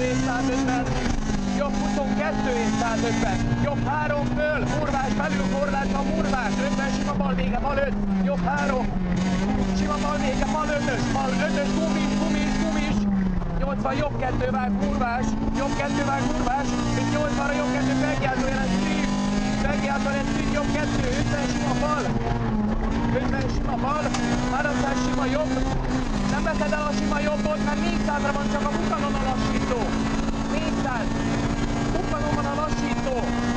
és 150. Jobb 22 és 150. Jobb 3 föl, murvás belül, korlátban murvás. 50 sima bal vége, bal 5. Jobb 3. Sima bal vége, bal 5-ös. Bal 5-ös, gumis, gumis, gumis. 80 jobb 2 vág, murvás. Jobb 2 vág, murvás. És 80-ra jobb 2 felkiáltó jelen szív. Felkiáltó jelen szív, jobb 2. 50 sima bal. 50 sima bal. 300 sima jobb. Nem veszed el a sima jobbot, mert 400-ra van csak a bukkanon a lassító. 400. Bukkanon van a lassító.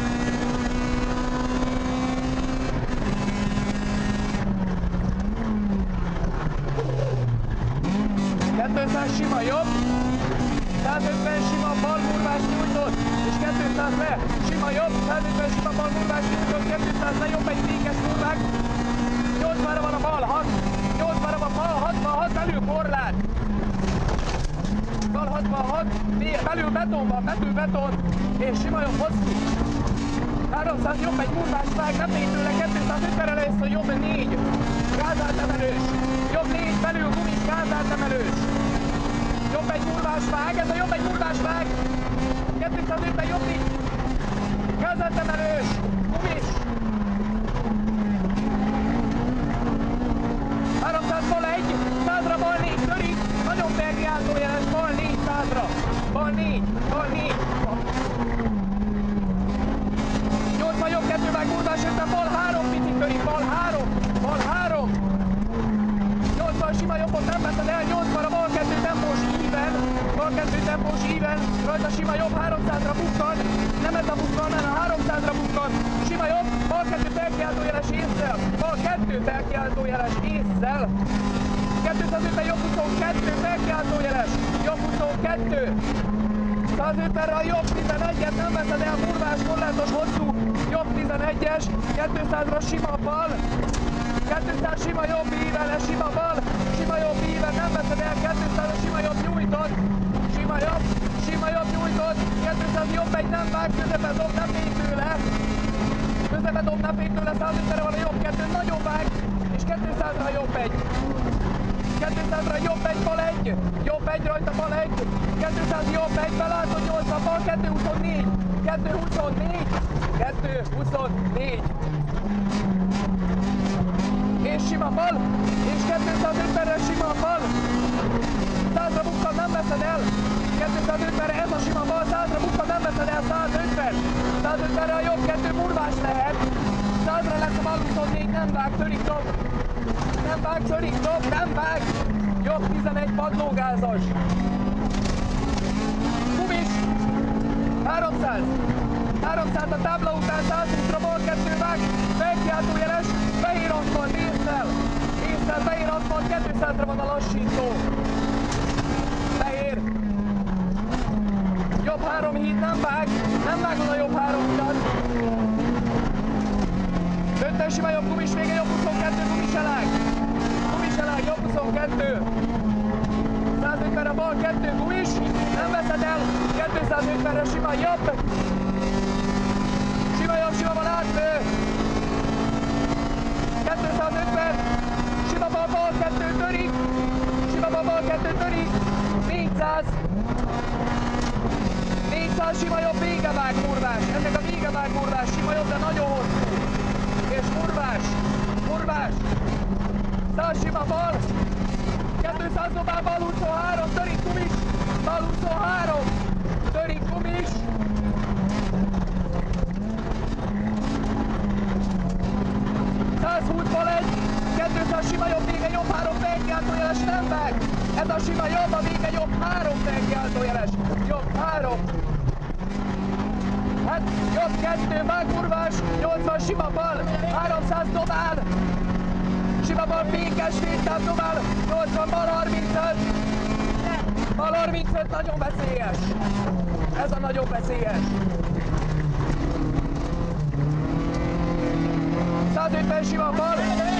200 sima jobb. 150 sima bal murvás nyújtott. És 200 le. Sima jobb. 150 sima bal murvás nyújtott. 200 le. Jobb egy fékes murvák. 80-ra van a bal. 6. 80-ra van bal. 66 belül korlát. Bal 66. Belül beton van. Belül beton. És sima jobb hosszú. 300 jobb egy murvás vág. Nem megy tőle. 250-re lesz a jobb 4. Gázált emelős. Jobb 4 belül gumis. Gázált emelős. Jobb egy murvás vág. Ez a jobb egy murvás vág. 250 jobb 4. Gázált emelős. Gumis. 300 bal 1, 100-ra bal 4, törik, nagyon felkiáltó jeles, bal 4, 100-ra, bal 4, bal 4. 80 jobb 2 vág murvás, 50 bal 3, picit törik, bal 3, bal 3. 80 sima jobbot nem veszed el, 80-ra bal 2 tempós íven, bal 2 tempós íven, rajta sima jobb 300-ra bukkan, nem ez a bukkan, hanem 300-ra bukkan, sima jobb, bal 2 felkiáltó jeles észszel, bal 2 felkiáltó jeles észszel, 250 jobb 22 felkiáltó jeles, jobb 22, 150-re a jobb 11-et nem veszed el, murvás korlátos hosszú, jobb 11-es, 200-ra sima bal, 200 sima jobb íven, sima bal, sima jobb íven, nem veszed el, 200 sima jobb nyújtott, sima jobb nyújtott, 200 jobb egy nem vág, közepe dob, nem fény tőle, közepe dob, nem fény tőle, 150-re van a jobb 2, nagyon vág, és 200-ra jobb egy. 200-ra jobb egy, bal 1, jobb egy rajta, bal 1, 200 jobb egy, belátod 80, bal 224, 224, 224. És sima bal, és 250-re sima bal, 100-ra bukkan nem veszed el, 250-re ez a sima bal, 100-ra bukkan nem veszed el, 150, 150-re a jobb 2 murvás lehet, 100-ra lesz a bal 24, nem vág, törik dob, nem vág, törik dob, nem vág, jobb 11 padlógázas, gumis, 300, 300 a tábla után, 120-ra bal 2 vág, felkiáltó jeles, fehér aszfalt észszel, fehér aszfalt, 200-ra van a lassító, fehér, jobb 3 híd, nem vágod a jobb 3 hidat, 50 sima jobb gumis vége, jobb 22, gumiselág, jobb 22, 150-re bal 2 gumis, nem veszed el, 250-re sima jobb, sima bal átfő, 250, sima bal 2 törik, sima bal 2 törik, 400, 400 sima jobb végevág murvás, ennek a végevág murvás, sima jobb, de nagyon hosszú, és murvás, 100 sima bal, 200 dobál, bal 23, törik gumis, bal 23, törik gumis, 120 bal 1, 200 sima jobb vége, jobb 3 felkiáltójeles, nem vág, ez a sima jobb, a vége jobb 3 felkiáltójeles, jobb 3, hát jobb 2 vág murvás, 80 sima bal, 300 dobál, sima bal fékes, 400 dobál, 80 bal 35, bal 35 nagyon veszélyes, ez a nagyon veszélyes. 150 sima bal,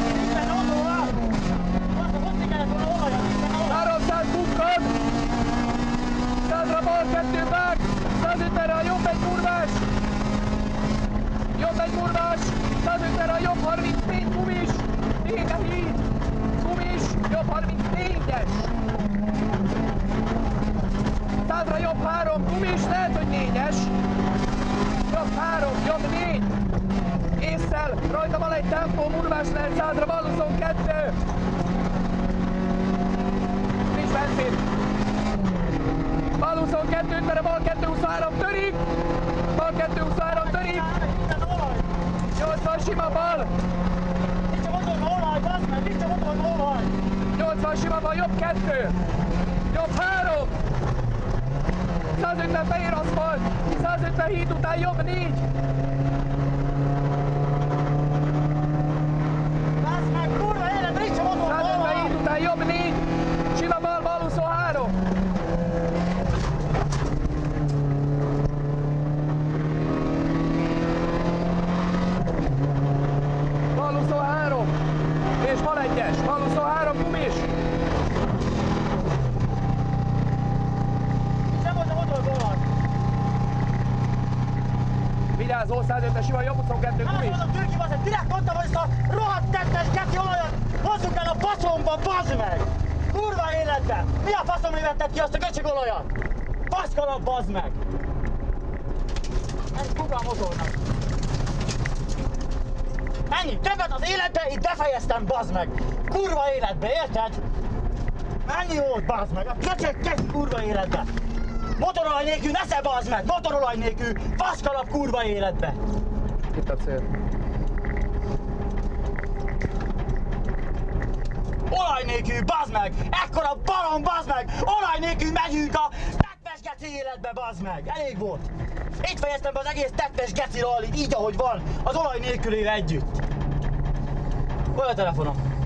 300 bukkan, 100-ra bal 2 vág, 150-re a jobb egy murvás, 150-re a jobb 34 gumis, vége híd, gumis, jobb 34-es, százra, jobb 3, gumis, lehet, hogy 4-es. Jobb 3, jobb 4. Észszel, rajta van egy tempó, murvás lehet 100-ra, bal 22. Nincs benzin. Bal 22, mert a bal 223 törik. Bal 223 törik. 80 sima bal. 80 sima bal, jobb 2. Jobb 3. 150 fehér aszfalt. 150 híd után jobb 4. Jobb 4, sima bal, bal 23. Bal 23, és bal 1-es, bal 23, gumis. Vigyázzó, 105-es sima, jobb 22, gumis. Direkt mondtam, hogy ezt a rohadt tettes geci olajat hozzuk el a faszomba, bazd meg! Kurva életben! Mi a faszom vetted ki azt a köcsög olajat? Faszkalap, bazd meg! Ez kuka a motornak. Ennyi, többet az életben, itt befejeztem, bazd meg! Kurva életbe, érted? Ennyi volt, bazd meg! A köcsög geci kurva életbe! Motorolaj nélkül nesze, bazd meg! Motorolaj nélkül, faszkalap kurva életbe! Itt a cél. Olaj nélkül, bazd meg! Ekkora balon, bazd meg! Olaj nélkül megyünk a tettes geci életbe, bazd meg! Elég volt! Itt fejeztem be az egész tettes geci rallit, így ahogy van, az olaj nélkülével együtt. Hol a telefonom?